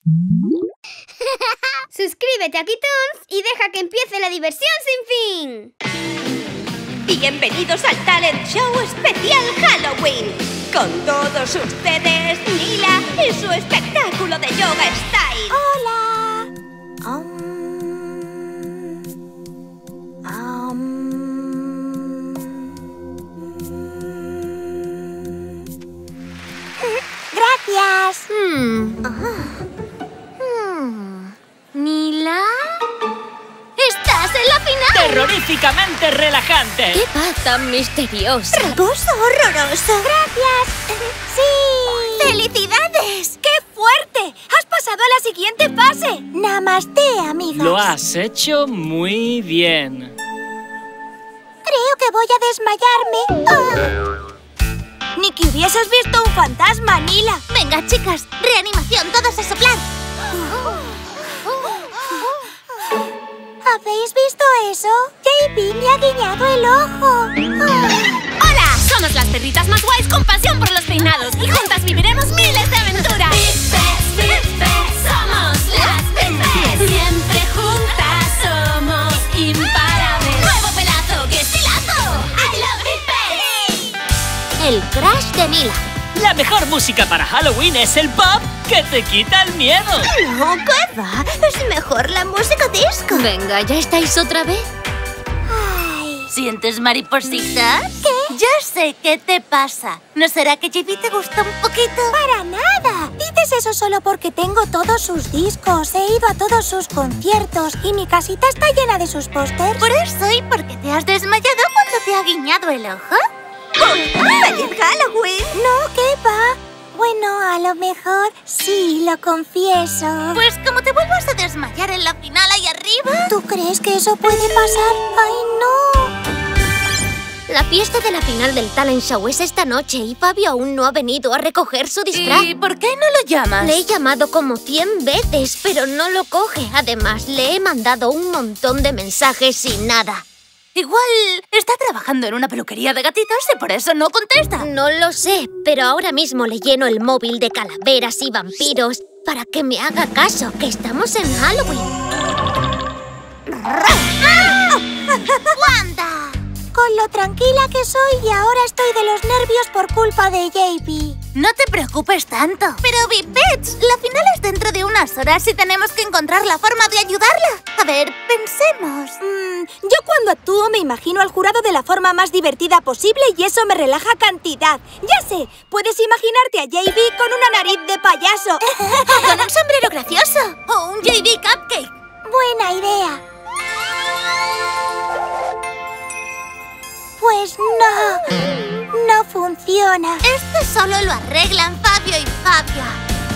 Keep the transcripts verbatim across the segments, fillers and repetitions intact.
Suscríbete a Kitoons y deja que empiece la diversión sin fin. Bienvenidos al Talent Show especial Halloween. Con todos ustedes, Nila y su espectáculo de yoga style. ¡Hola! Um, um, Gracias. Hmm. Oh. Hmm. ¿Nila? ¡Estás en la final! ¡Terroríficamente relajante! ¡Qué paz tan misteriosa! ¡Raposo horroroso! ¡Gracias! ¡Sí! ¡Felicidades! ¡Qué fuerte! ¡Has pasado a la siguiente fase! Namaste, amigas. Lo has hecho muy bien. Creo que voy a desmayarme. Oh. ¡Ni que hubieses visto un fantasma, Nila! Venga, chicas, reanimación, todos a soplar. ¿Habéis visto eso? J B me ha guiñado el ojo. Oh. ¡Hola! Somos las perritas más guays con pasión por los peinados y juntas viviremos miles de aventuras. Big Pets, Big Pets, somos las Big Pets. Siempre juntas somos imparables. ¡Nuevo pelazo! ¡Qué estilazo! ¡I love Big Pets! El crush de Nila. La mejor música para Halloween es el pop que te quita el miedo. No, ¿qué va? Es mejor la música disco. Venga, ¿ya estáis otra vez? Ay. ¿Sientes maripositas? ¿Qué? Ya sé qué te pasa. ¿No será que J B te gusta un poquito? Para nada. Dices eso solo porque tengo todos sus discos, he ido a todos sus conciertos y mi casita está llena de sus pósters. ¿Por eso y porque te has desmayado cuando te ha guiñado el ojo? ¡Feliz Halloween! No, ¿qué va? Bueno, a lo mejor sí, lo confieso. Pues como te vuelvas a desmayar en la final ahí arriba... ¿Tú crees que eso puede pasar? ¡Ay, no! La fiesta de la final del Talent Show es esta noche y Fabio aún no ha venido a recoger su disfraz. ¿Y por qué no lo llamas? Le he llamado como cien veces, pero no lo coge. Además, le he mandado un montón de mensajes y nada. Igual está trabajando en una peluquería de gatitos y por eso no contesta. No lo sé, pero ahora mismo le lleno el móvil de calaveras y vampiros para que me haga caso, que estamos en Halloween. ¡Wanda! Con lo tranquila que soy y ahora estoy de los nervios por culpa de J B. No te preocupes tanto. Pero Big Pets, la final es dentro de unas horas y tenemos que encontrar la forma de ayudarla. A ver, pensemos. Mm, yo cuando actúo me imagino al jurado de la forma más divertida posible y eso me relaja cantidad. Ya sé, puedes imaginarte a J B con una nariz de payaso. Con un sombrero gracioso. O un J B Cupcake. Buena idea. Pues no, no funciona. Esto solo lo arreglan Fabio y Fabia.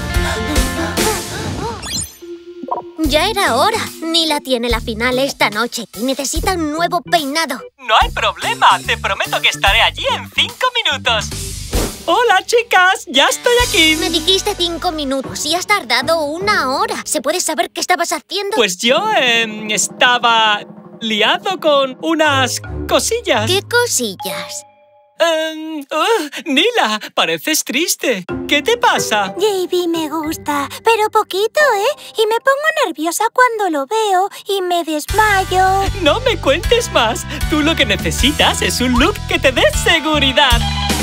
Ya era hora. Nila tiene la final esta noche y necesita un nuevo peinado. No hay problema, te prometo que estaré allí en cinco minutos. ¡Hola, chicas! ¡Ya estoy aquí! Me dijiste cinco minutos y has tardado una hora. ¿Se puede saber qué estabas haciendo? Pues yo eh, estaba liado con unas cosillas. ¿Qué cosillas? Um, uh, Nila, pareces triste. ¿Qué te pasa? J B me gusta, pero poquito, ¿eh? Y me pongo nerviosa cuando lo veo y me desmayo. No me cuentes más. Tú lo que necesitas es un look que te dé seguridad.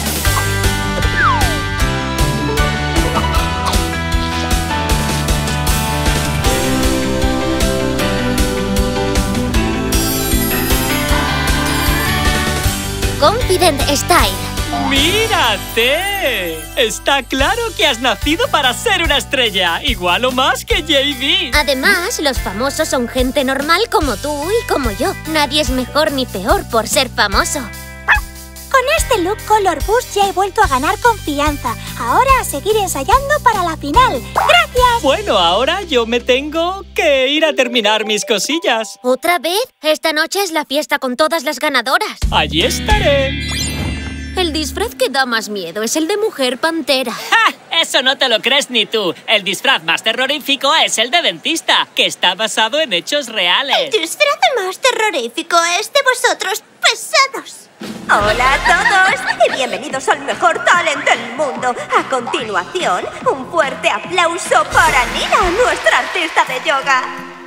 Confident Style. ¡Mírate! Está claro que has nacido para ser una estrella, igual o más que J B. Además, los famosos son gente normal como tú y como yo. Nadie es mejor ni peor por ser famoso. Con este look Color Boost ya he vuelto a ganar confianza. Ahora a seguir ensayando para la final. ¡Gracias! Bueno, ahora yo me tengo que ir a terminar mis cosillas. ¿Otra vez? Esta noche es la fiesta con todas las ganadoras. Allí estaré. El disfraz que da más miedo es el de mujer pantera. ¡Ja! Eso no te lo crees ni tú. El disfraz más terrorífico es el de dentista, que está basado en hechos reales. El disfraz más terrorífico es de vosotros pesados. Hola a todos y bienvenidos al mejor talent del mundo. A continuación, un fuerte aplauso para Nila, nuestra artista de yoga.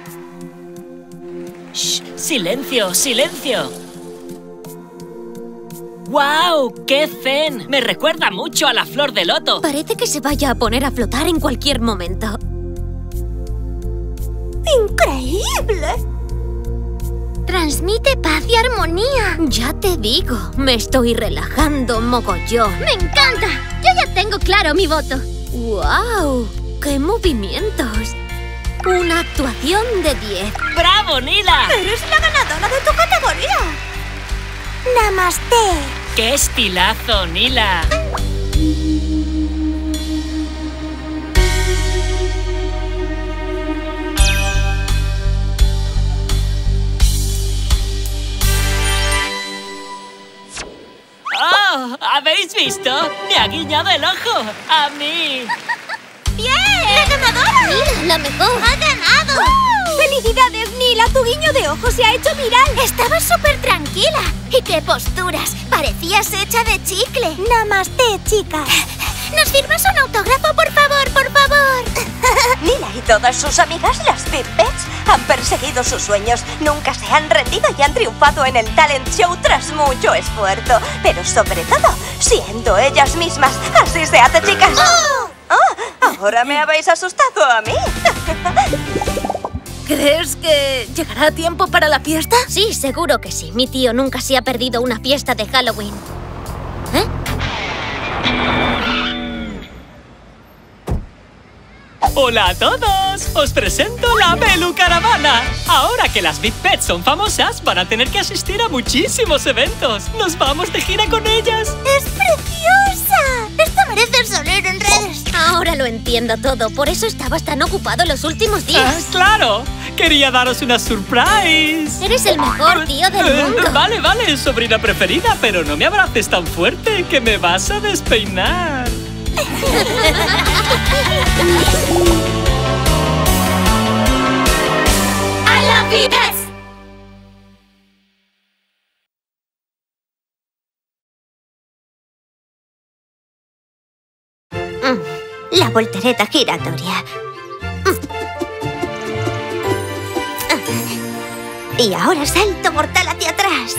¡Shh! ¡Silencio, silencio! ¡Guau! ¡Qué zen! Me recuerda mucho a la flor de loto. Parece que se vaya a poner a flotar en cualquier momento. ¡Increíble! Transmite paz y armonía. Ya te digo, me estoy relajando mogollón. ¡Me encanta! Yo ya tengo claro mi voto. ¡Guau! ¡Qué movimientos! Una actuación de diez. ¡Bravo, Nila! ¡Eres la ganadora de tu categoría! ¡Namaste! ¡Qué estilazo, Nila! ¡Oh! ¿Habéis visto? ¡Me ha guiñado el ojo! ¡A mí! ¡Bien! ¡La ganadora! ¡Mira, la mejor! ¡Ha ganado! ¡Uh! ¡Felicidades, Nila! Tu guiño de ojo se ha hecho viral. Estabas súper tranquila. ¿Y qué posturas? Parecías hecha de chicle. Namaste, chicas. ¿Nos firmas un autógrafo, por favor, por favor? Nila y todas sus amigas, las Pipets, han perseguido sus sueños, nunca se han rendido y han triunfado en el talent show tras mucho esfuerzo. Pero sobre todo, siendo ellas mismas. ¡Así se hace, chicas! ¡Oh! ¡Oh! Ahora me habéis asustado a mí. ¿Crees que llegará a tiempo para la fiesta? Sí, seguro que sí. Mi tío nunca se ha perdido una fiesta de Halloween. ¿Eh? ¡Hola a todos! ¡Os presento la Belu Caravana! Ahora que las Big Pets son famosas, van a tener que asistir a muchísimos eventos. ¡Nos vamos de gira con ellas! ¡Es preciosa! Esto merece salir en redes. Ahora lo entiendo todo. Por eso estabas tan ocupado los últimos días. ¡Ah, claro! Quería daros una surprise. Eres el mejor tío del Eh, mundo. Vale, vale, sobrina preferida, pero no me abraces tan fuerte que me vas a despeinar. I love you, pets. Mm, la voltereta giratoria. Mm. Y ahora salto mortal hacia atrás.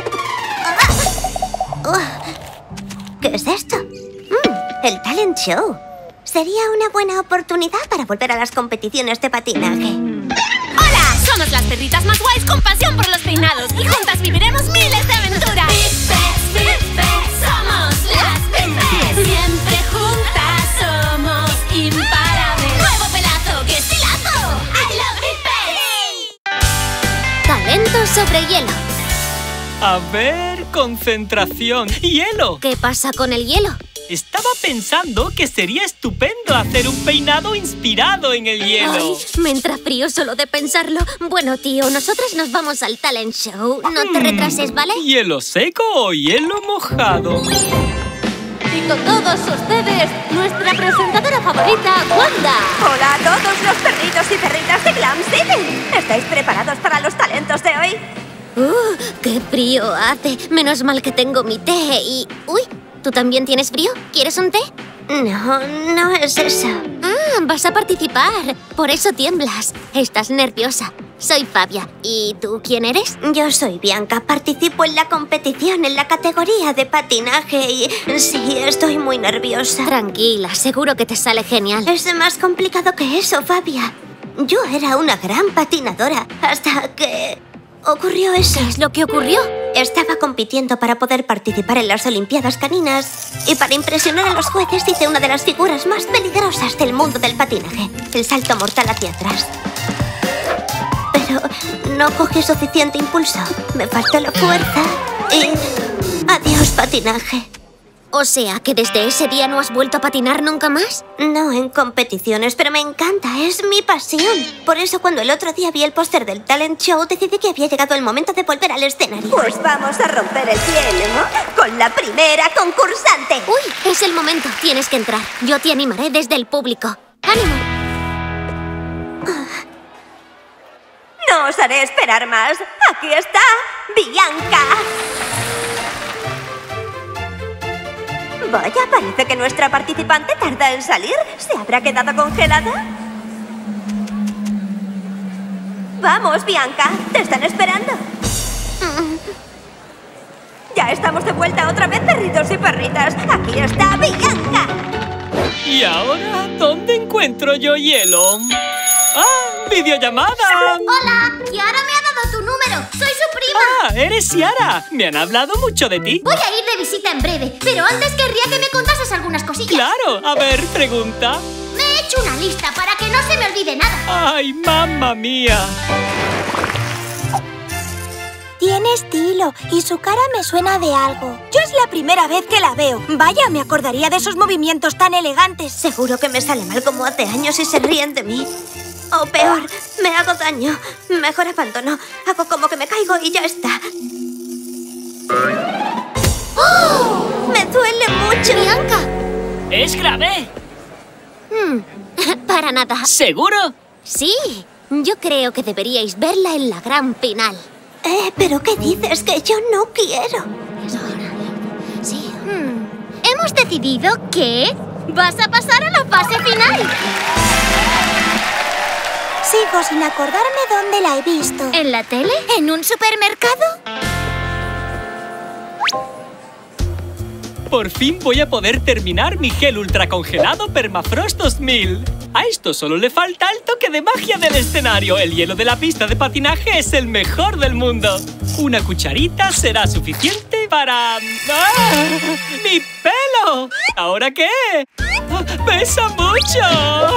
Oh, ¿qué es esto? Mm, el talent show. Sería una buena oportunidad para volver a las competiciones de patinaje. ¡Hola! Somos las perritas más guays con pasión por los peinados y juntas viviremos miles de aventuras. Big Pets, Big Pets, somos las Big Pets. Siempre juntas somos imparables. ¡Nuevo pelazo! ¡Qué estilazo! ¡I love Big Pets! Talento sobre hielo. A ver, concentración. ¡Hielo! ¿Qué pasa con el hielo? Estaba pensando que sería estupendo hacer un peinado inspirado en el hielo. Ay, me entra frío solo de pensarlo. Bueno, tío, nosotras nos vamos al talent show. No te retrases, ¿vale? ¿Hielo seco o hielo mojado? Y con todos ustedes, nuestra presentadora favorita, Wanda. Hola a todos los perritos y perritas de Glam City. ¿Estáis preparados para los talentos de hoy? ¡Uh! ¡Qué frío hace! Menos mal que tengo mi té y... ¡Uy! ¿Tú también tienes frío? ¿Quieres un té? No, no es eso. Ah, vas a participar. Por eso tiemblas. Estás nerviosa. Soy Fabia. ¿Y tú quién eres? Yo soy Bianca. Participo en la competición en la categoría de patinaje y sí, estoy muy nerviosa. Tranquila, seguro que te sale genial. Es más complicado que eso, Fabia. Yo era una gran patinadora hasta que ocurrió eso. ¿Qué es lo que ocurrió? Estaba compitiendo para poder participar en las Olimpiadas Caninas y para impresionar a los jueces hice una de las figuras más peligrosas del mundo del patinaje, el salto mortal hacia atrás. Pero no cogí suficiente impulso, me faltó la fuerza y... ¡adiós, patinaje! O sea, ¿que desde ese día no has vuelto a patinar nunca más? No en competiciones, pero me encanta, es mi pasión. Por eso cuando el otro día vi el póster del talent show, decidí que había llegado el momento de volver al escenario. Pues vamos a romper el hielo con la primera concursante. Uy, es el momento. Tienes que entrar. Yo te animaré desde el público. ¡Ánimo! No os haré esperar más. Aquí está, Bianca. Vaya, parece que nuestra participante tarda en salir. ¿Se habrá quedado congelada? Vamos, Bianca, te están esperando. Ya estamos de vuelta otra vez, perritos y perritas. Aquí está Bianca. ¿Y ahora dónde encuentro yo hielo? ¡Ah! ¡Videollamada! ¡Hola! Kiara me ha dado tu número. ¡Soy su prima! ¡Ah! ¡Eres Ciara! Me han hablado mucho de ti. Voy a ir de visita en breve, pero antes querría que me contases algunas cosillas. ¡Claro! A ver, pregunta. Me he hecho una lista para que no se me olvide nada. ¡Ay, mamma mía! Tiene estilo y su cara me suena de algo. Yo es la primera vez que la veo. Vaya, me acordaría de esos movimientos tan elegantes. Seguro que me sale mal como hace años y se ríen de mí. O peor, me hago daño. Mejor abandono. Hago como que me caigo y ya está. ¡Oh! ¡Me duele mucho! ¡Bianca! ¡Es grave! Hmm, para nada. ¿Seguro? Sí, yo creo que deberíais verla en la gran final. Eh, ¿pero qué dices? Que yo no quiero. Sí. Hmm. Hemos decidido que vas a pasar a la fase final. Sigo sin acordarme dónde la he visto. ¿En la tele? ¿En un supermercado? Por fin voy a poder terminar mi gel ultracongelado Permafrost dos mil. A esto solo le falta el toque de magia del escenario. El hielo de la pista de patinaje es el mejor del mundo. Una cucharita será suficiente para... ¡Ah! ¡Mi pelo! ¿Ahora qué? ¡Pesa mucho!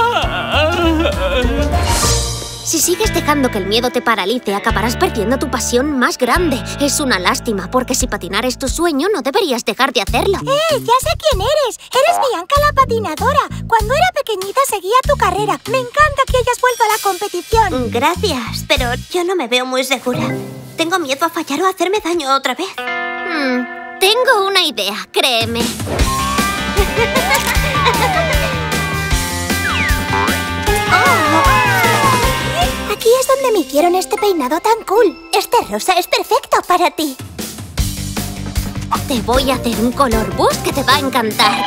Si sigues dejando que el miedo te paralice, acabarás perdiendo tu pasión más grande. Es una lástima, porque si patinar es tu sueño, no deberías dejar de hacerlo. ¡Eh! Ya sé quién eres. Eres Bianca la patinadora. Cuando era pequeñita seguía tu carrera. Me encanta que hayas vuelto a la competición. Gracias, pero yo no me veo muy segura. Tengo miedo a fallar o a hacerme daño otra vez. Hmm, tengo una idea, créeme. Aquí es donde me hicieron este peinado tan cool. Este rosa es perfecto para ti. Te voy a hacer un color bus que te va a encantar.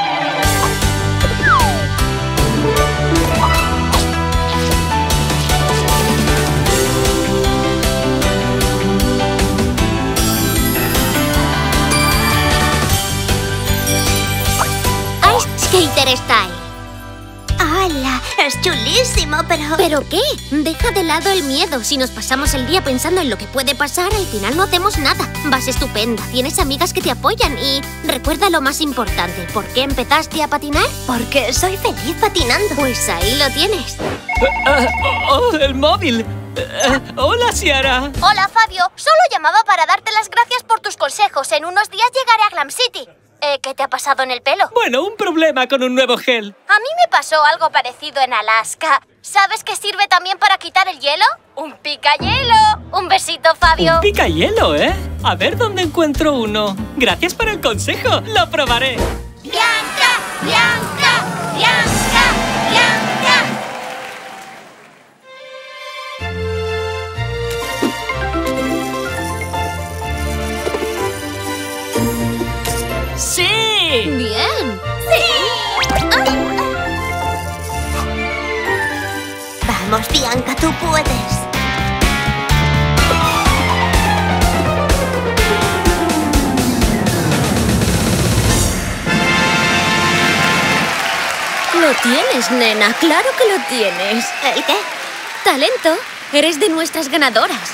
Ice Skater Style. ¡Hala! Es chulísimo, pero... ¿Pero qué? Deja de lado el miedo. Si nos pasamos el día pensando en lo que puede pasar, al final no hacemos nada. Vas estupenda, tienes amigas que te apoyan y... recuerda lo más importante. ¿Por qué empezaste a patinar? Porque soy feliz patinando. Pues ahí lo tienes. Uh, oh, oh, el móvil. Uh, hola, Ciara. Hola, Fabio. Solo llamaba para darte las gracias por tus consejos. En unos días llegaré a Glam City. Eh, ¿Qué te ha pasado en el pelo? Bueno, un problema con un nuevo gel. A mí me pasó algo parecido en Alaska. ¿Sabes qué sirve también para quitar el hielo? ¡Un picahielo! ¡Un besito, Fabio! Un picahielo, ¿eh? A ver dónde encuentro uno. Gracias por el consejo. Lo probaré. ¡Bianca! ¡Bianca! ¡Bianca! ¡Bianca! ¡Sí! ¡Bien! Vamos, Bianca, tú puedes. Lo tienes, nena. Claro que lo tienes. ¿El qué? Talento. Eres de nuestras ganadoras.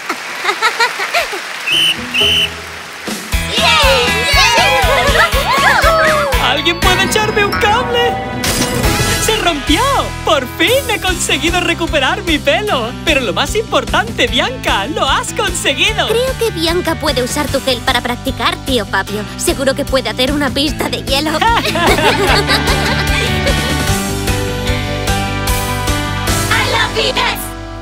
¿Alguien puede echarme un cable? ¡Se rompió! ¡Por fin he conseguido recuperar mi pelo! Pero lo más importante, Bianca, ¡lo has conseguido! Creo que Bianca puede usar tu gel para practicar, tío Fabio. Seguro que puede hacer una pista de hielo. I love Pipettes.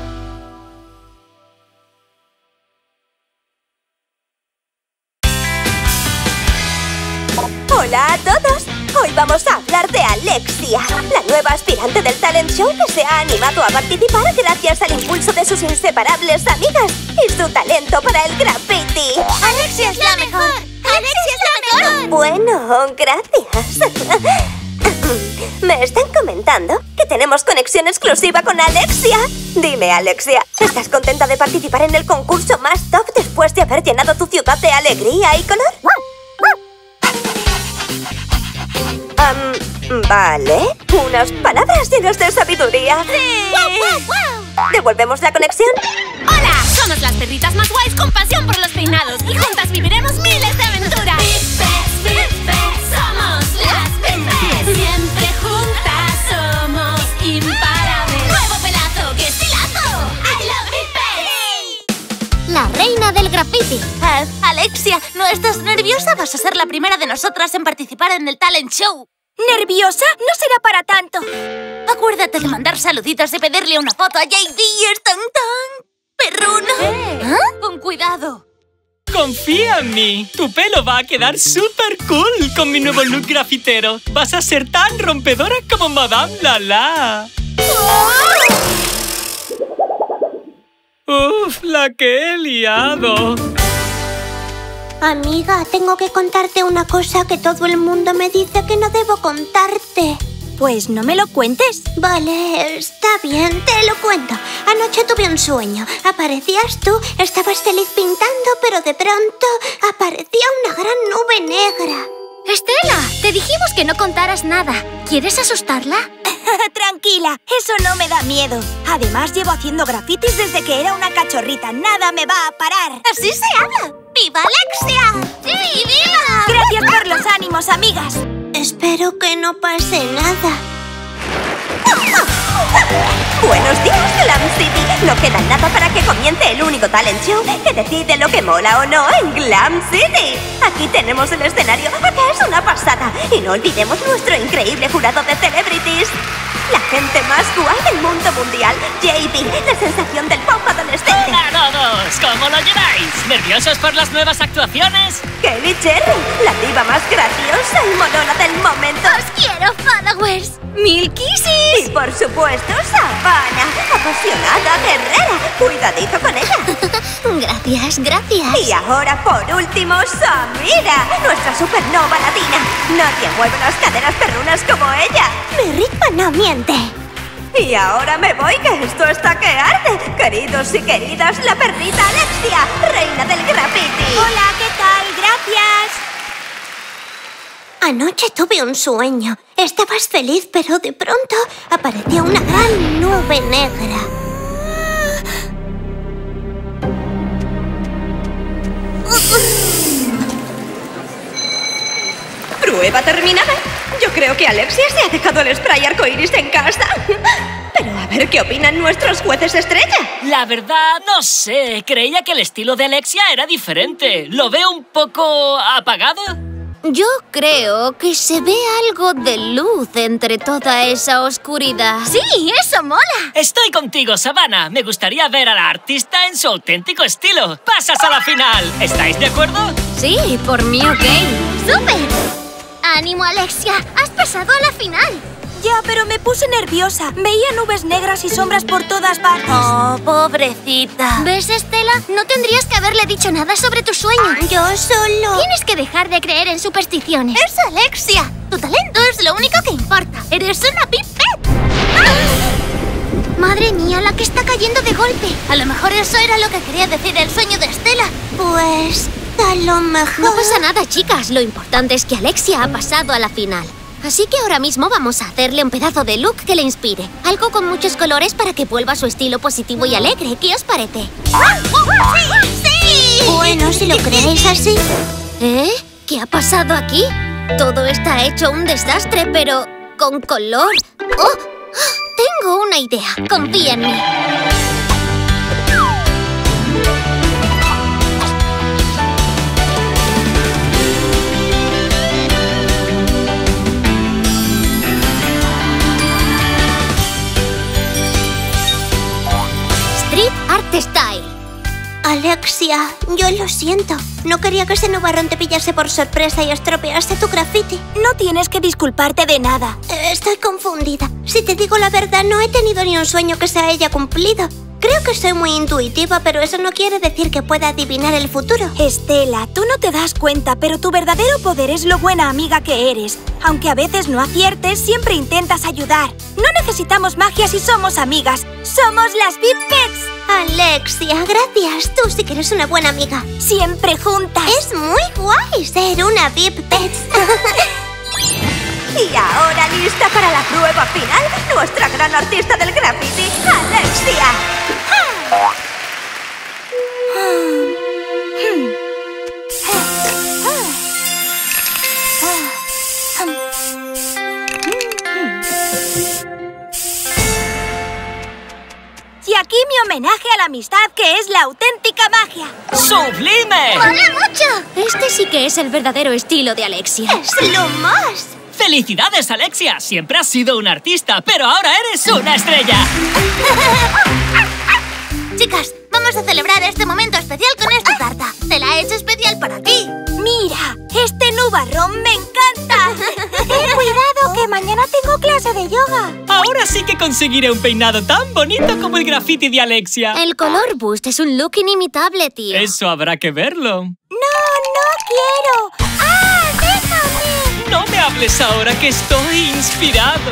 Hola a todos. Hoy vamos a hablar de Alexia, la nueva aspirante del talent show que se ha animado a participar gracias al impulso de sus inseparables amigas y su talento para el graffiti. Alexia es la mejor. Alexia es la mejor. Bueno, gracias. Me están comentando que tenemos conexión exclusiva con Alexia. Dime, Alexia, ¿estás contenta de participar en el concurso más top después de haber llenado tu ciudad de alegría y color? Um, vale. Unas palabras llenas de sabiduría. ¡Sí! ¡Wow, wow, wow! ¿Devolvemos la conexión? ¡Hola! Somos las perritas más guays con pasión por los peinados y juntas viviremos miles de aventuras. Pipettes, Pipettes, somos las Pipettes. Siempre juntas somos imparables. ¡Nuevo pelazo! ¡Qué estilazo! ¡I love Pipettes! La reina del graffiti. Eh, Alexia, ¿no estás nerviosa? Vas a ser la primera de nosotras en participar en el talent show. ¿Nerviosa? No será para tanto. Acuérdate de mandar saluditos y pedirle una foto a J D. Es tan tan perruno. Eh. ¿Ah? Con cuidado. ¡Confía en mí! Tu pelo va a quedar súper cool con mi nuevo look grafitero. Vas a ser tan rompedora como Madame Lala. ¡Uf! La que he liado. Amiga, tengo que contarte una cosa que todo el mundo me dice que no debo contarte. Pues no me lo cuentes. Vale, está bien, te lo cuento. Anoche tuve un sueño. Aparecías tú, estabas feliz pintando, pero de pronto aparecía una gran nube negra. Estela, te dijimos que no contaras nada. ¿Quieres asustarla? Tranquila, eso no me da miedo. Además, llevo haciendo grafitis desde que era una cachorrita. Nada me va a parar. ¡Así se habla! ¡Viva Alexia! ¡Sí, viva! Gracias por los ánimos, amigas. Espero que no pase nada. Buenos días, Glam City. No queda nada para que comience el único talent show que decide lo que mola o no en Glam City. Aquí tenemos el escenario, que es una pasada. Y no olvidemos nuestro increíble jurado de celebrities. La gente más guay del mundo mundial. J B, la sensación del pop adolescente. ¡Hola a todos! ¿Cómo lo lleváis? ¿Nerviosos por las nuevas actuaciones? Kelly Cherry, la diva más graciosa y molona del momento. ¡Os quiero, followers! ¡Mil kisses! Y por supuesto, Savannah, apasionada, guerrera. Cuidadito con ella. Gracias, gracias. Y ahora, por último, Samira, nuestra supernova latina. Nadie mueve las caderas perrunas como ella. Mi ritmo no miente. Y ahora me voy, que esto está que arde. Queridos y queridas, la perrita Alexia, reina del graffiti. Hola, ¿qué tal? Gracias. Anoche tuve un sueño. Estabas feliz, pero de pronto apareció una gran nube negra. Prueba terminada. Yo creo que Alexia se ha dejado el spray arcoiris en casa. Pero a ver qué opinan nuestros jueces estrella. La verdad, no sé. Creía que el estilo de Alexia era diferente. ¿Lo veo un poco apagado? Yo creo que se ve algo de luz entre toda esa oscuridad. ¡Sí, eso mola! Estoy contigo, Savannah. Me gustaría ver a la artista en su auténtico estilo. ¡Pasas a la final! ¿Estáis de acuerdo? Sí, por mí, ok. ¡Súper! ¡Ánimo, Alexia! ¡Has pasado a la final! Ya, pero me puse nerviosa. Veía nubes negras y sombras por todas partes. ¡Oh, pobrecita! ¿Ves, Estela? No tendrías que haberle dicho nada sobre tu sueño. Yo solo... Tienes que dejar de creer en supersticiones. ¡Es Alexia! Tu talento es lo único que importa. ¡Eres una pipette! Madre mía, la que está cayendo de golpe. A lo mejor eso era lo que quería decir el sueño de Estela. Pues... a lo mejor... No pasa nada, chicas. Lo importante es que Alexia ha pasado a la final. Así que ahora mismo vamos a hacerle un pedazo de look que le inspire. Algo con muchos colores para que vuelva a su estilo positivo y alegre. ¿Qué os parece? ¡Sí! ¡Sí! Bueno, si lo creéis así... ¿Eh? ¿Qué ha pasado aquí? Todo está hecho un desastre, pero... con color. ¡Oh! Tengo una idea. Confía en mí. Street Art Style. Alexia, yo lo siento. No quería que ese nubarrón te pillase por sorpresa y estropease tu graffiti. No tienes que disculparte de nada. Eh, Estoy confundida. Si te digo la verdad, no he tenido ni un sueño que se haya cumplido. Creo que soy muy intuitiva, pero eso no quiere decir que pueda adivinar el futuro. Estela, tú no te das cuenta, pero tu verdadero poder es lo buena amiga que eres. Aunque a veces no aciertes, siempre intentas ayudar. No necesitamos magia si somos amigas. ¡Somos las Bip Pets! Alexia, gracias. Tú sí que eres una buena amiga. Siempre juntas. Es muy guay ser una Bip Pets. Y ahora, lista para la prueba final, nuestra gran artista del graffiti, Alexia. Y aquí mi homenaje a la amistad, que es la auténtica magia. ¡Sublime! ¡Mola mucho! Este sí que es el verdadero estilo de Alexia. ¡Es lo más! ¡Felicidades, Alexia! Siempre has sido una artista, pero ahora eres una estrella. Chicas, vamos a celebrar este momento especial con esta tarta. Te la he hecho especial para ti. Mira, este nubarrón me encanta. Ten cuidado, que mañana tengo clase de yoga. Ahora sí que conseguiré un peinado tan bonito como el graffiti de Alexia. El color boost es un look inimitable, tío. Eso habrá que verlo. No, no quiero. ¡Ah, déjame! No me hables ahora, que estoy inspirado.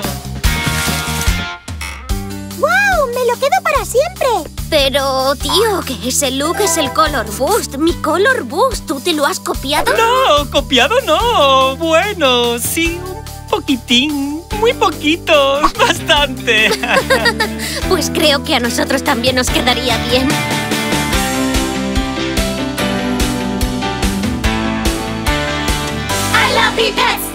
¡Wow! ¡Me lo quedo para siempre! Pero, tío, que ese look es el color boost. Mi color boost. ¿Tú te lo has copiado? No, copiado no. Bueno, sí, un poquitín. Muy poquito. Bastante. Pues creo que a nosotros también nos quedaría bien. I love Bip Pets.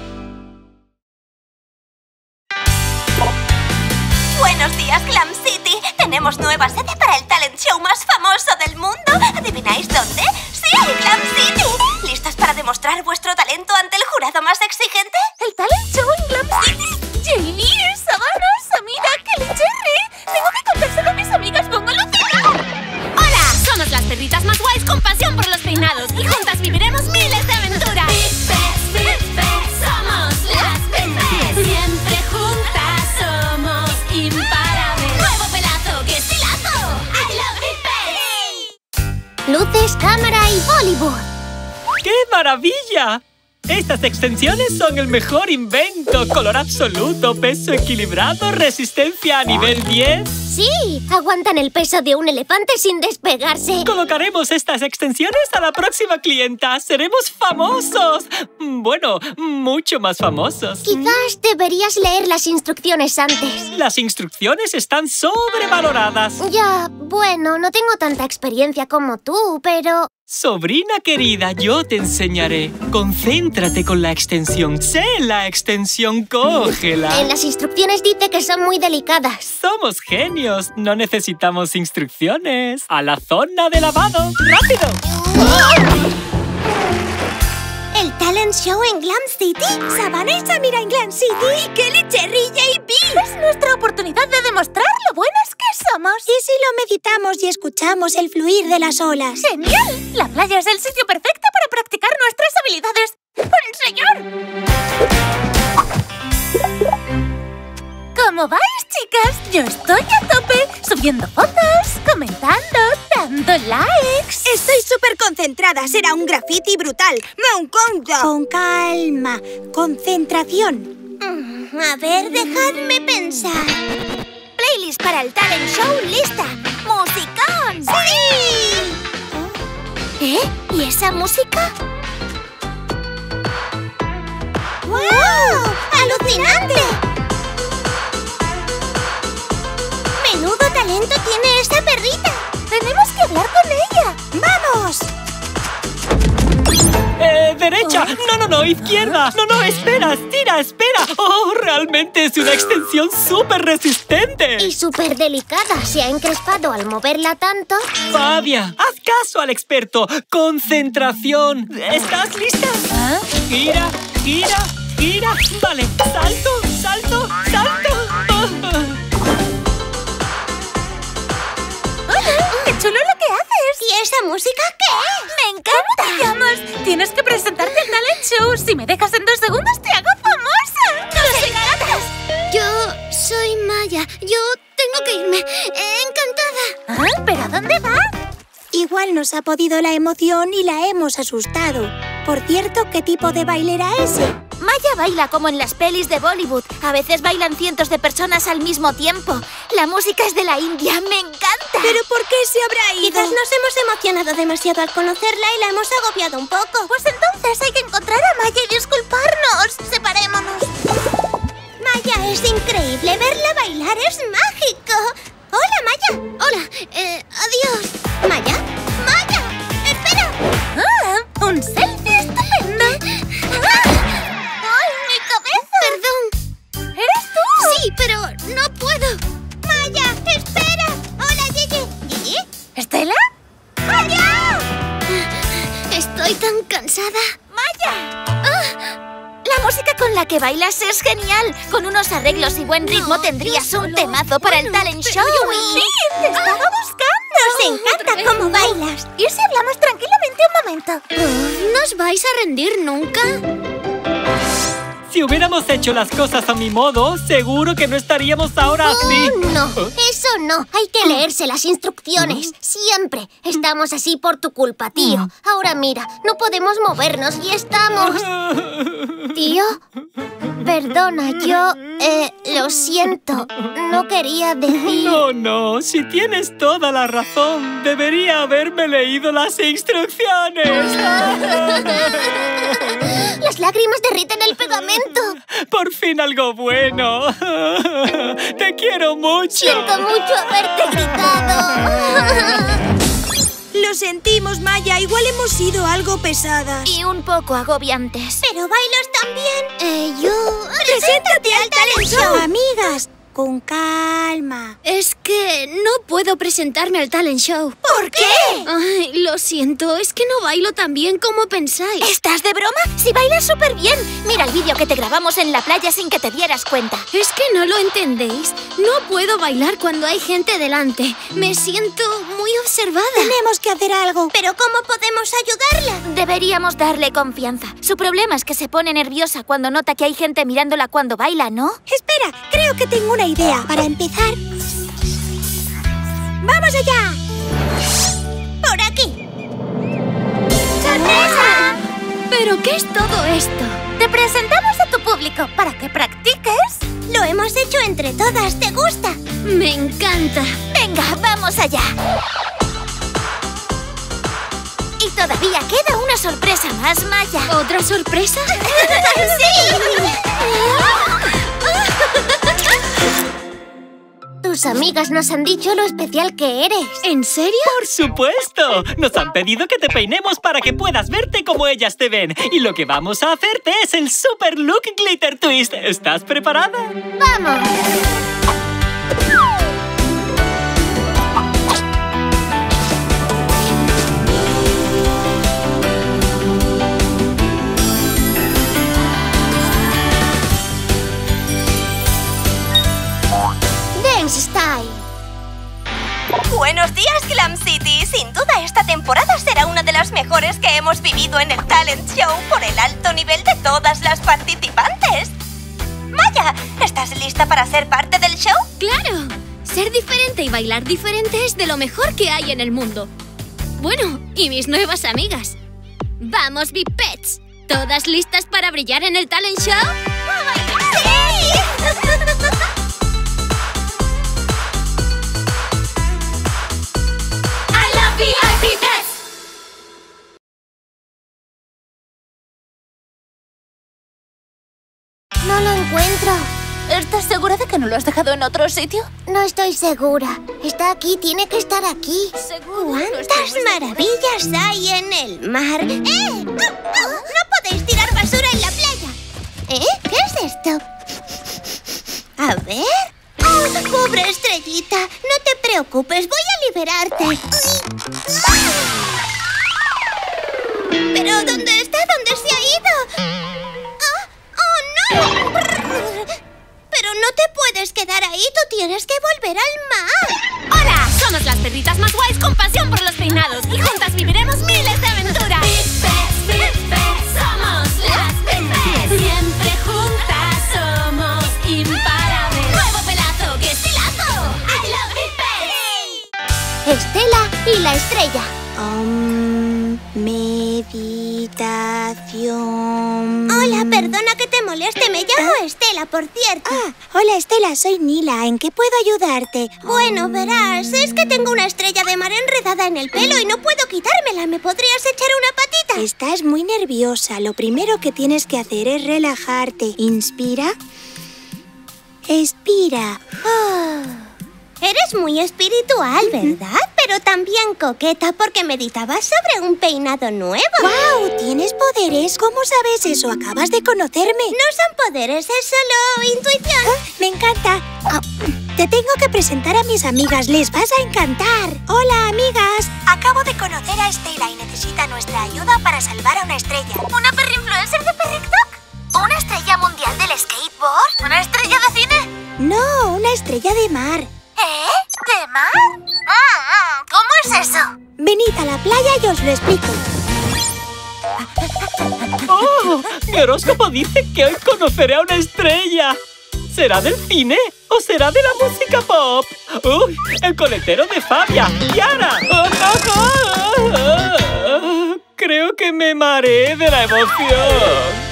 Buenos días, Glam City. Tenemos nueva sede para el talent show más famoso del mundo. ¿Adivináis dónde? ¡Sí, Glam City! ¿Listas para demostrar vuestro talento ante el jurado más exigente? El talent show en Glam City. Jamie, Savannah, Samira, Kelly Cherry. Tengo que contárselo a mis amigas. ¡Pongo alucinar! ¡Hola! Somos las perritas más guays con pasión por los peinados. Y juntas viviremos miles de aventuras. Bip Pets, Bip Pets, somos las Bip Pets. Siempre juntas somos imparables. ¡Nuevo pelazo! ¡Qué estilazo! ¡I love Bip Pets! Luces, cámara y Bollywood. ¡Qué maravilla! Estas extensiones son el mejor invento. Color absoluto, peso equilibrado, resistencia a nivel diez. Sí, aguantan el peso de un elefante sin despegarse. Colocaremos estas extensiones a la próxima clienta. ¡Seremos famosos! Bueno, mucho más famosos. Quizás deberías leer las instrucciones antes. Las instrucciones están sobrevaloradas. Ya, bueno, no tengo tanta experiencia como tú, pero... Sobrina querida, yo te enseñaré. Concéntrate con la extensión. Sé la extensión, cógela. En las instrucciones dice que son muy delicadas. Somos genios. No necesitamos instrucciones. ¡A la zona de lavado! ¡Rápido! ¿El talent show en Glam City? Savannah y Samira en Glam City y Kelly Cherry y J B. Es nuestra oportunidad de demostrar lo buenas que somos. ¿Y si lo meditamos y escuchamos el fluir de las olas? ¡Genial! La playa es el sitio perfecto para practicar nuestras habilidades. ¡Señor! ¿Cómo vais, chicas? Yo estoy a tope, subiendo fotos, comentando, dando likes. Estoy súper concentrada. Será un graffiti brutal. ¡Me encanta! Con calma. Concentración. Mm, a ver, dejadme pensar. Playlist para el talent show lista. ¡Musicón! ¡Sí! ¿Eh? ¿Y esa música? ¡Wow! ¡Alucinante! ¡Menudo talento tiene esa perrita! ¡Tenemos que hablar con ella! ¡Vamos! ¡Eh, derecha! ¡No, no, no! ¡Izquierda! ¡No, no! ¡Espera! ¡Tira! ¡Mira, espera! ¡Oh, realmente es una extensión súper resistente! Y súper delicada. Se ha encrespado al moverla tanto. Fabia, haz caso al experto. ¡Concentración! ¿Estás lista? ¿Ah? Gira, gira, gira. Vale, salto, salto, salto. ¡Qué chulo lo que haces! ¿Y esa música qué es? ¡Me encanta! ¿Cómo te llamas? Tienes que presentarte al talent show. Si me dejas en dos segundos, te hago famosa. ¡Nos encantas! Yo soy Maya. Yo tengo que irme. Encantada. ¿Ah? ¿Pero a dónde vas? Igual nos ha podido la emoción y la hemos asustado. Por cierto, ¿qué tipo de baile era ese? Maya baila como en las pelis de Bollywood. A veces bailan cientos de personas al mismo tiempo. La música es de la India. ¡Me encanta! ¿Pero por qué se habrá ido? Quizás nos hemos emocionado demasiado al conocerla y la hemos agobiado un poco. Pues entonces hay que encontrar a Maya y disculparnos. Separémonos. Maya, es increíble. Verla bailar es mágico. Hola, Maya. Hola. Eh, adiós. ¿Maya? ¡Maya! ¡Espera! ¡Ah! ¡Un selfie estupendo! ¡Ah! ¡Ay, mi cabeza! Perdón. ¿Eres tú? Sí, pero no puedo. ¡Maya! ¡Espera! ¡Hola, Gigi! ¿Gigi? ¿Estela? ¡Maya! Estoy tan cansada. ¡Maya! ¡Ah! La música con la que bailas es genial. Con unos arreglos y buen ritmo No, tendrías yo un solo- temazo para el bueno, talent pero show. yo no. ¡Sí! ¡Te estaba buscando! Nos encanta cómo bailas. ¿Y si hablamos tranquilamente un momento? ¿No os vais a rendir nunca? Si hubiéramos hecho las cosas a mi modo, seguro que no estaríamos ahora así. Oh, no, ¿Eh? eso no. Hay que leerse las instrucciones. Siempre. Estamos así por tu culpa, tío. Ahora mira, no podemos movernos y estamos... Tío, perdona, yo... Eh, lo siento. No quería decir... No, no, si tienes toda la razón, debería haberme leído las instrucciones. Las lágrimas derriten el pegamento. Por fin algo bueno. Te quiero mucho. Siento mucho haberte gritado. Lo sentimos, Maya. Igual hemos sido algo pesadas. Y un poco agobiantes. ¿Pero bailas también? Eh, yo... ¡Preséntate al talent show! Amigas, con calma. Es que no puedo presentarme al talent show. ¿Por qué? Ay, lo siento, es que no bailo tan bien como pensáis. ¿Estás de broma? ¡Si bailas súper bien! Mira el vídeo que te grabamos en la playa sin que te dieras cuenta. Es que no lo entendéis. No puedo bailar cuando hay gente delante. Me siento muy observada. Tenemos que hacer algo. ¿Pero cómo podemos ayudarla? Deberíamos darle confianza. Su problema es que se pone nerviosa cuando nota que hay gente mirándola cuando baila, ¿no? Espera, creo que tengo una idea. Para empezar... ¡Vamos allá! ¡Por aquí! ¡Sorpresa! ¿Pero qué es todo esto? Te presentamos a tu público para que practiques. Lo hemos hecho entre todas. ¿Te gusta? Me encanta. Venga, vamos allá. Y todavía queda una sorpresa más, Maya. ¿Otra sorpresa? Tus amigas nos han dicho lo especial que eres. ¿En serio? ¡Por supuesto! Nos han pedido que te peinemos para que puedas verte como ellas te ven. Y lo que vamos a hacerte es el Super Look Glitter Twist. ¿Estás preparada? ¡Vamos! Dance Style. Buenos días, Glam City. Sin duda, esta temporada será una de las mejores que hemos vivido en el Talent Show por el alto nivel de todas las participantes. Maya, ¿estás lista para ser parte del show? ¡Claro! Ser diferente y bailar diferente es de lo mejor que hay en el mundo. Bueno, y mis nuevas amigas. ¡Vamos, Vipets! ¿Todas listas para brillar en el talent show? I love V I P Pets. No lo encuentro. ¿Estás segura de que no lo has dejado en otro sitio? No estoy segura. Está aquí, tiene que estar aquí. ¿Cuántas maravillas hay en el mar? ¡Eh! ¡No, no! ¡No podéis tirar basura en la playa! ¿Eh? ¿Qué es esto? A ver... ¡Oh, pobre estrellita! No te preocupes, voy a liberarte. ¿Pero dónde está? ¿Dónde se ha ido? ¡Oh, oh no! Pero no te puedes quedar ahí, tú tienes que volver al mar. ¡Hola! Somos las perritas más guays con pasión por los peinados y juntas viviremos miles de aventuras. Pipes, Pipes, somos las Pipes. Siempre juntas somos imparables. ¡Nuevo pelazo! ¡Qué estilazo! ¡I love Pipes! Estela y la estrella. Um, meditación... Hola, perdona que te moleste, me llamo ¿Ah? Estela, por cierto. Ah, hola Estela, soy Nila. ¿En qué puedo ayudarte? Bueno, verás, es que tengo una estrella de mar enredada en el pelo y no puedo quitármela. ¿Me podrías echar una patita? Estás muy nerviosa. Lo primero que tienes que hacer es relajarte. Inspira. Expira. Oh, eres muy espiritual, ¿verdad? Pero también coqueta porque meditabas sobre un peinado nuevo. ¡Guau! ¿Tienes poderes? ¿Cómo sabes eso? Acabas de conocerme. No son poderes, es solo intuición. Ah, me encanta. Ah, te tengo que presentar a mis amigas. Les vas a encantar. Hola, amigas. Acabo de conocer a Estela y necesita nuestra ayuda para salvar a una estrella. ¿Una perrinfluencer de Perrictoc? ¿Una estrella mundial del skateboard? ¿Una estrella de cine? No, una estrella de mar. ¿Eh? ¿De mar? Mm, ¿Cómo es eso? Venid a la playa y os lo explico. ¡Oh! Mi horóscopo dice que hoy conoceré a una estrella. ¿Será del cine o será de la música pop? ¡Uy! ¡El coletero de Fabia! ¡Kiara! ¡Oh, oh, oh, oh! Creo que me mareé de la emoción.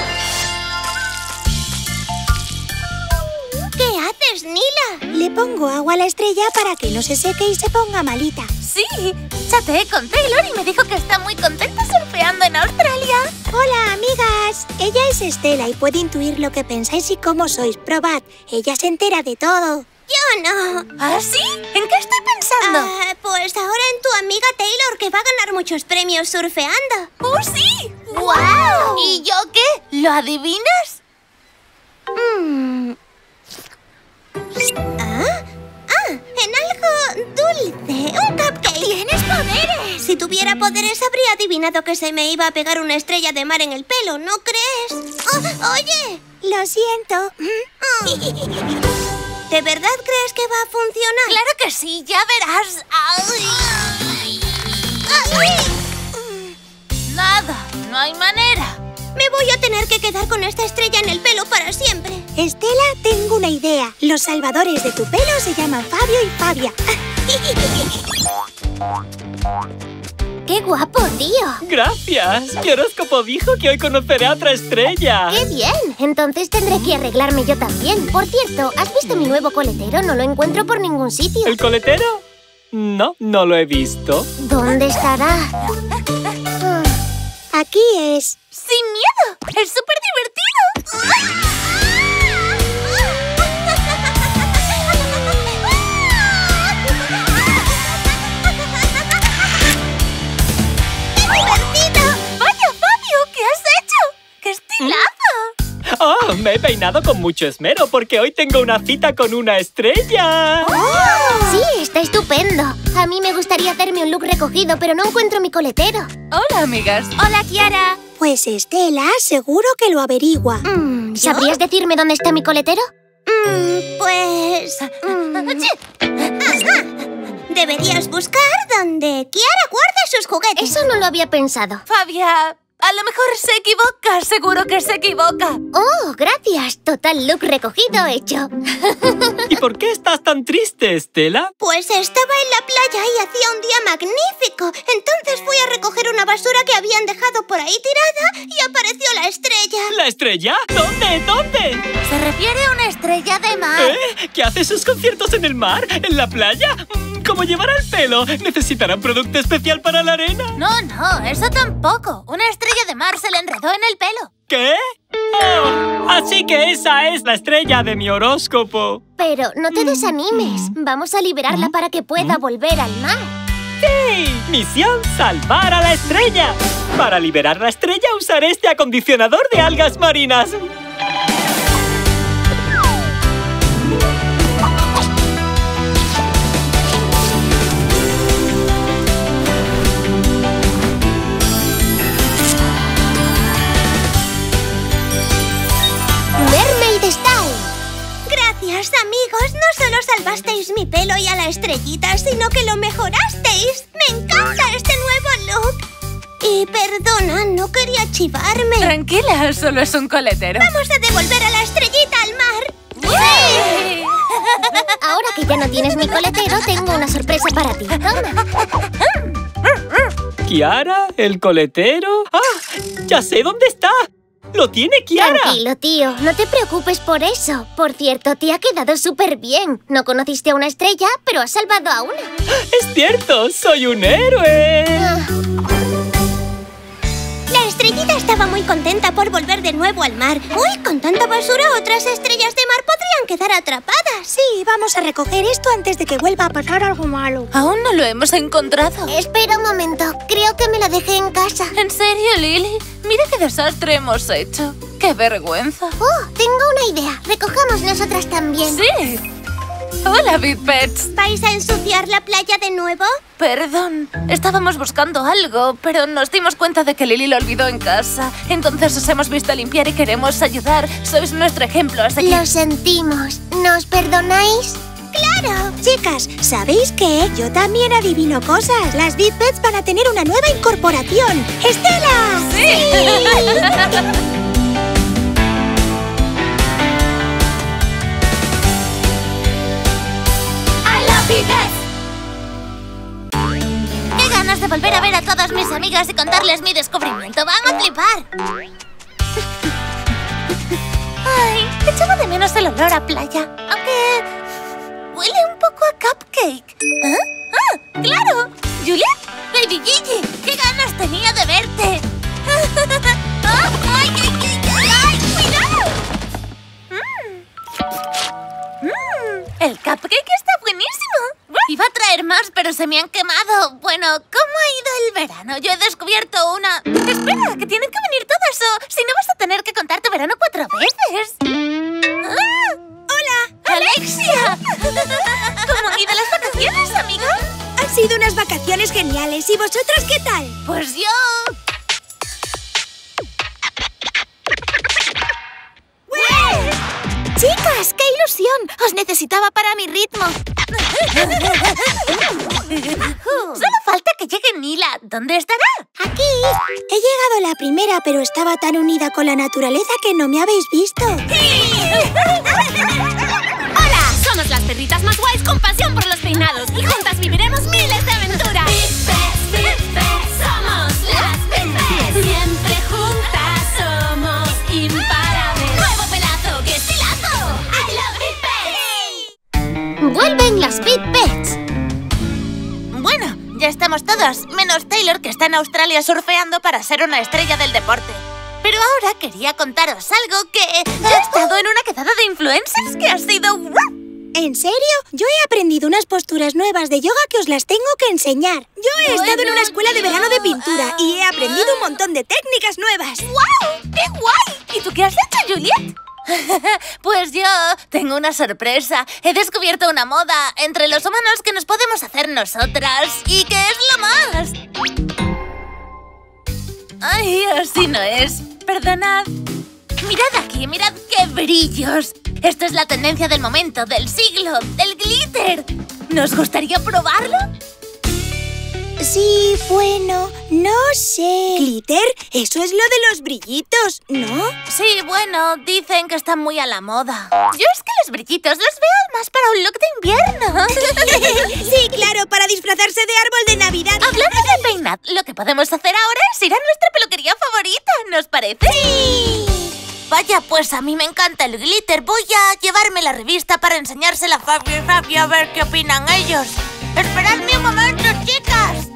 ¿Qué haces, Nila? Le pongo agua a la estrella para que no se seque y se ponga malita. Sí, chateé con Taylor y me dijo que está muy contenta surfeando en Australia. Hola, amigas. Ella es Estela y puede intuir lo que pensáis y cómo sois. Probad, ella se entera de todo. Yo no. ¿Ah, sí? ¿En qué estoy pensando? Ah, pues ahora en tu amiga Taylor, que va a ganar muchos premios surfeando. ¡Oh, sí! ¡Guau! ¿Y yo qué? ¿Lo adivinas? Mm. ¿Ah? Ah, en algo dulce. Un cupcake. ¡Tienes poderes! Si tuviera poderes, habría adivinado que se me iba a pegar una estrella de mar en el pelo, ¿no crees? Oh, oye. Lo siento. ¿De verdad crees que va a funcionar? ¡Claro que sí! ¡Ya verás! ¡Ay! ¡Ay! Nada, no hay manera. Me voy a tener que quedar con esta estrella en el pelo para siempre. Estela, tengo una idea. Los salvadores de tu pelo se llaman Fabio y Fabia. ¡Qué guapo, tío! ¡Gracias! Mi horóscopo dijo que hoy conoceré a otra estrella. ¡Qué bien! Entonces tendré que arreglarme yo también. Por cierto, ¿has visto mi nuevo coletero? No lo encuentro por ningún sitio. ¿El coletero? No, no lo he visto. ¿Dónde estará? Ah. Aquí es. ¡Sin miedo! ¡Es súper divertido! ¡Vaya, Fabio! ¿Qué has hecho? ¡Qué estilazo! ¡Oh! Me he peinado con mucho esmero porque hoy tengo una cita con una estrella. Sí, está estupendo. A mí me gustaría hacerme un look recogido, pero no encuentro mi coletero. Hola, amigas. Hola, Kiara. Pues Estela, seguro que lo averigua. Mm, ¿Sabrías decirme dónde está mi coletero? Mm, pues... mm, ajá. Deberías buscar donde Kiara guarda sus juguetes. Eso no lo había pensado. Fabia, a lo mejor se equivoca. Seguro que se equivoca. ¡Oh, gracias! Total look recogido hecho. ¿Y por qué estás tan triste, Estela? Pues estaba en la playa y hacía un día magnífico. Entonces fui a recoger una basura que habían dejado por ahí tirada y apareció la estrella. ¿La estrella? ¿Dónde? ¿Dónde? Se refiere a una estrella de mar. ¿Eh? ¿Que hace sus conciertos en el mar? ¿En la playa? ¿Cómo llevará el pelo? ¿Necesitará un producto especial para la arena? No, no, eso tampoco. Una estrella de mar se le enredó en el pelo. ¿Qué? Oh, así que esa es la estrella de mi horóscopo. Pero no te desanimes. Vamos a liberarla para que pueda volver al mar. ¡Sí! Misión salvar a la estrella. Para liberar la estrella usaré este acondicionador de algas marinas. estrellitas, sino que lo mejorasteis. ¡Me encanta este nuevo look! Y perdona, no quería chivarme. Tranquila, solo es un coletero. ¡Vamos a devolver a la estrellita al mar! ¡Sí! Ahora que ya no tienes mi coletero, tengo una sorpresa para ti. Toma. ¿Kiara? ¿El coletero? ¡Ah! ¡Ya sé dónde está! ¡Lo tiene Kiara! Tranquilo, tío. No te preocupes por eso. Por cierto, te ha quedado súper bien. No conociste a una estrella, pero has salvado a una. ¡Es cierto! ¡Soy un héroe! Ah. La estrellita estaba muy contenta por volver de nuevo al mar. Uy, con tanta basura, otras estrellas de mar podrían quedar atrapadas. Sí, vamos a recoger esto antes de que vuelva a pasar algo malo. Aún no lo hemos encontrado. Espera un momento. Creo que me lo dejé en casa. ¿En serio, Lily? Mira qué desastre hemos hecho. ¡Qué vergüenza! Oh, tengo una idea. Recojamos nosotras también. ¡Sí! ¡Hola, Big Pets! ¿Vais a ensuciar la playa de nuevo? Perdón, estábamos buscando algo, pero nos dimos cuenta de que Lily lo olvidó en casa. Entonces os hemos visto limpiar y queremos ayudar. Sois nuestro ejemplo, así que... Lo sentimos. ¿Nos perdonáis? ¡Claro! Chicas, ¿sabéis qué? Yo también adivino cosas. Las Big Pets van a tener una nueva incorporación. ¡Estela! ¡Sí! ¡Qué ganas de volver a ver a todas mis amigas y contarles mi descubrimiento! ¡Van a flipar! Ay, echaba de menos el olor a playa. Aunque... huele un poco a cupcake. ¿Ah? ¡Ah! ¡Claro! ¿Juliet? ¡Baby Gigi! ¡Qué ganas tenía de verte! ¡Ah! ¡Ay, ay, ay, ay! ay! ¡Cuidado! Mm. Mm, el cupcake está buenísimo. Iba a traer más, pero se me han quemado. Bueno, ¿cómo ha ido el verano? Yo he descubierto una... Espera, que tienen que venir todas o... si no vas a tener que contar tu verano cuatro veces. ¡Ah! ¡Hola! ¡Alexia! ¿Cómo han ido las vacaciones, amiga? Han sido unas vacaciones geniales. ¿Y vosotras qué tal? Pues yo... ¡Chicas, qué ilusión! Os necesitaba para mi ritmo. Solo falta que llegue Nila. ¿Dónde estará? Aquí. He llegado la primera, pero estaba tan unida con la naturaleza que no me habéis visto. ¡Hola! Somos las perritas más guays con pasión por los peinados y juntas viviremos miles de aventuras. Big Pets, Big Pets, somos las Big Pets. Siempre juntas somos imparables. Nuevo pelazo, qué estilazo. I love Big Pets. ¡Vuelven las Big Pets! Bueno, ya estamos todos, menos Taylor, que está en Australia surfeando para ser una estrella del deporte. Pero ahora quería contaros algo que... He estado en una quedada de influencers que ha sido... ¿En serio? Yo he aprendido unas posturas nuevas de yoga que os las tengo que enseñar. Yo he Bueno, estado en una escuela de verano de yo, pintura y he aprendido un montón de técnicas nuevas. ¡Guau! ¡Qué guay! ¿Y tú qué has hecho, Juliet? Pues yo tengo una sorpresa. He descubierto una moda entre los humanos que nos podemos hacer nosotras. ¿Y qué es lo más? Ay, así no es. Perdonad. Mirad aquí, mirad qué brillos. Esto es la tendencia del momento, del siglo, el glitter. ¿Nos gustaría probarlo? Sí, bueno, no sé. ¿Glitter? Eso es lo de los brillitos, ¿no? Sí, bueno, dicen que están muy a la moda. Yo es que los brillitos los veo más para un look de invierno. Sí, claro, para disfrazarse de árbol de Navidad. Hablando de peinad, lo que podemos hacer ahora es ir a nuestra peluquería favorita, ¿nos parece? ¡Sí! Vaya, pues a mí me encanta el glitter. Voy a llevarme la revista para enseñársela a Fabio y Fabio a ver qué opinan ellos. ¡Esperadme un momento, chicas!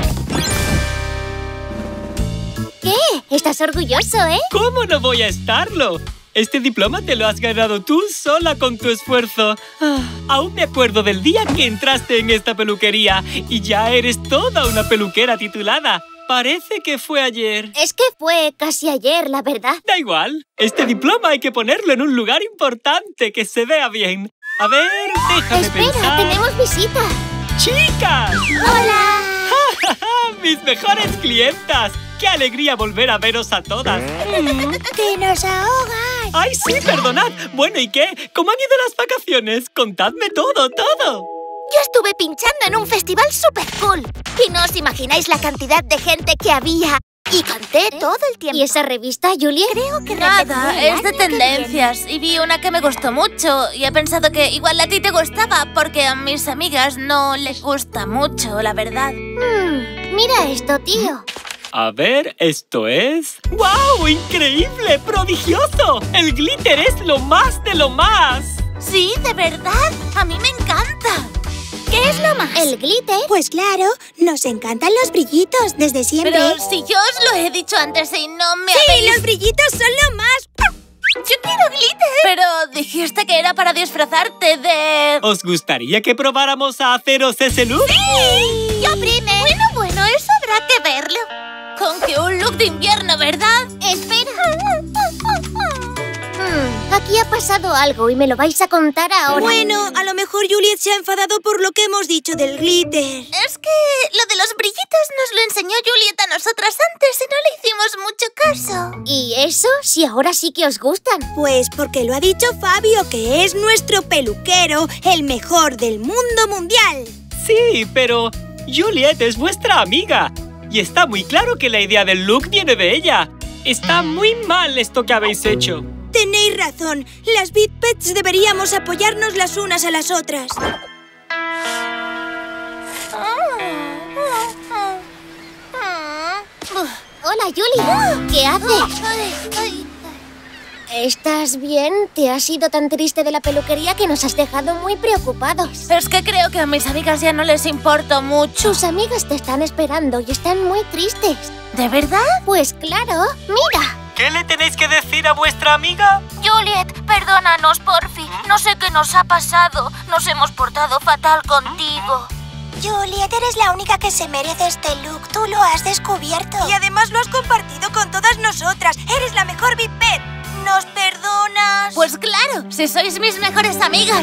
¿Qué? Estás orgulloso, ¿eh? ¿Cómo no voy a estarlo? Este diploma te lo has ganado tú sola con tu esfuerzo. Ah, aún me acuerdo del día que entraste en esta peluquería y ya eres toda una peluquera titulada. Parece que fue ayer. Es que fue casi ayer, la verdad. Da igual. Este diploma hay que ponerlo en un lugar importante, que se vea bien. A ver, déjame Espera, pensar. tenemos visita. ¡Chicas! ¡Hola! ¡Mis mejores clientas! ¡Qué alegría volver a veros a todas! ¡Que nos ahogan! ¡Ay, sí, perdonad! Bueno, ¿y qué? ¿Cómo han ido las vacaciones? Contadme todo, todo. Yo estuve pinchando en un festival súper cool. Y no os imagináis la cantidad de gente que había. Y canté todo el tiempo. ¿Y esa revista, Juliet? Creo que Nada, repetiré el es de año que tendencias. Y vi una que me gustó mucho. Y he pensado que igual a ti te gustaba, porque a mis amigas no les gusta mucho, la verdad. viene. Mm, mira esto, tío. A ver, esto es... ¡Wow! ¡Increíble! ¡Prodigioso! ¡El glitter es lo más de lo más! Sí, de verdad. A mí me encanta. ¿Qué es lo más? ¿El glitter? Pues claro, nos encantan los brillitos desde siempre. Pero si yo os lo he dicho antes y no me ¡Sí, habéis... los brillitos son lo más! ¡Yo quiero glitter! Pero dijiste que era para disfrazarte de... ¿Os gustaría que probáramos a haceros ese look? ¡Sí! ¡Yo primero! Bueno, bueno, eso habrá que verlo. Con que un look de invierno, ¿verdad? Espera. Hmm, aquí ha pasado algo y me lo vais a contar ahora. Bueno, a lo mejor Juliet se ha enfadado por lo que hemos dicho del glitter. Es que lo de los brillitos nos lo enseñó Juliet a nosotras antes y no le hicimos mucho caso. ¿Y eso? Si ahora sí que os gustan. Pues porque lo ha dicho Fabio, que es nuestro peluquero, el mejor del mundo mundial. Sí, pero Juliet es vuestra amiga. Y está muy claro que la idea del look viene de ella. Está muy mal esto que habéis hecho. Tenéis razón. Las Big Pets deberíamos apoyarnos las unas a las otras. Hola, Julie. ¿Qué haces? ¿Estás bien? Te has ido tan triste de la peluquería que nos has dejado muy preocupados. Es que creo que a mis amigas ya no les importo mucho. Tus amigas te están esperando y están muy tristes. ¿De verdad? Pues claro, mira. ¿Qué le tenéis que decir a vuestra amiga? Juliet, perdónanos, porfi. No sé qué nos ha pasado. Nos hemos portado fatal contigo. Juliet, eres la única que se merece este look. Tú lo has descubierto. Y además lo has compartido con todas nosotras. Eres la mejor Big Pet. ¿Nos perdonas? Pues claro, si sois mis mejores amigas.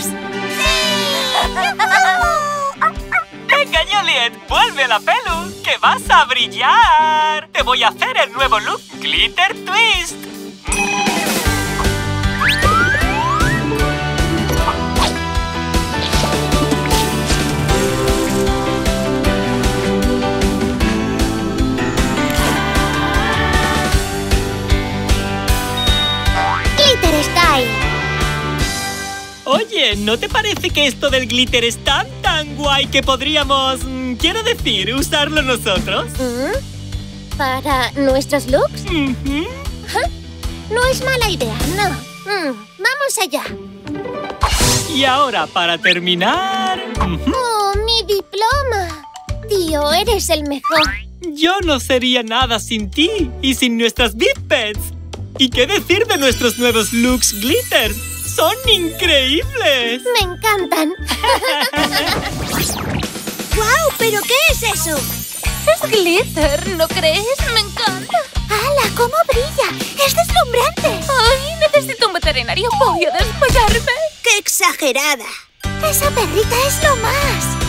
Venga, Juliet, vuelve a la pelu, que vas a brillar. Te voy a hacer el nuevo look Glitter Twist. Glitter Style. Oye, ¿no te parece que esto del glitter es tan, tan guay que podríamos, mm, quiero decir, usarlo nosotros? ¿Mm? ¿Para nuestros looks? Ujú. No es mala idea, no. Mm, vamos allá. Y ahora, para terminar... ujú, ¡Oh, mi diploma! Tío, eres el mejor. yo no sería nada sin ti y sin nuestras Big Pets. ¿Y qué decir de nuestros nuevos looks glitters? ¡Son increíbles! Me encantan. ¡Guau! ¿Pero qué es eso? Es glitter, ¿no crees? Me encanta. ¡Hala, cómo brilla! ¡Es deslumbrante! Ay, necesito un veterinario. Voy a desmayarme. ¡Qué exagerada! ¡Esa perrita es lo más!